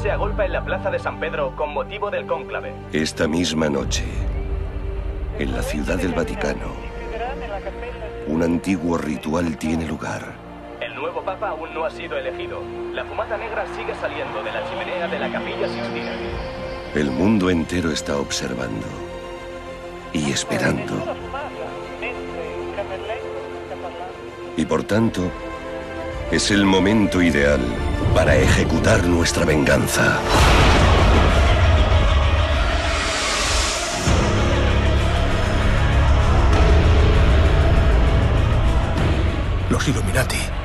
se agolpa en la plaza de San Pedro con motivo del cónclave. Esta misma noche, en la Ciudad del Vaticano, un antiguo ritual tiene lugar. El nuevo papa aún no ha sido elegido. La fumata negra sigue saliendo de la chimenea de la Capilla Sixtina. El mundo entero está observando y esperando. Y por tanto, es el momento ideal para ejecutar nuestra venganza. Los Illuminati